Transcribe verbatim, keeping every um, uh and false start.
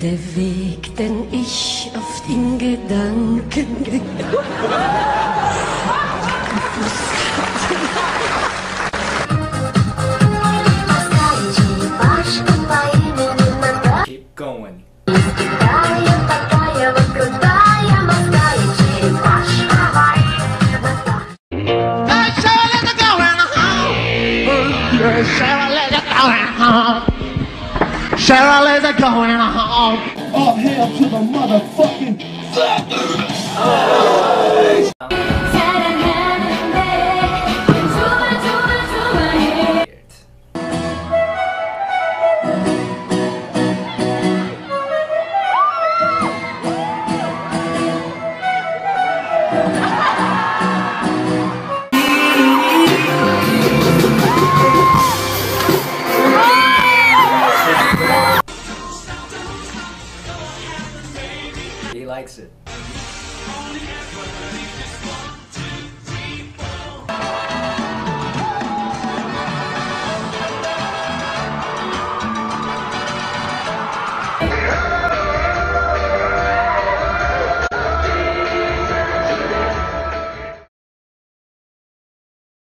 der Weg, den ich oft in Gedanken Keep going. Sarah, let's go going home. All hail to the motherfucking fucker. He likes it.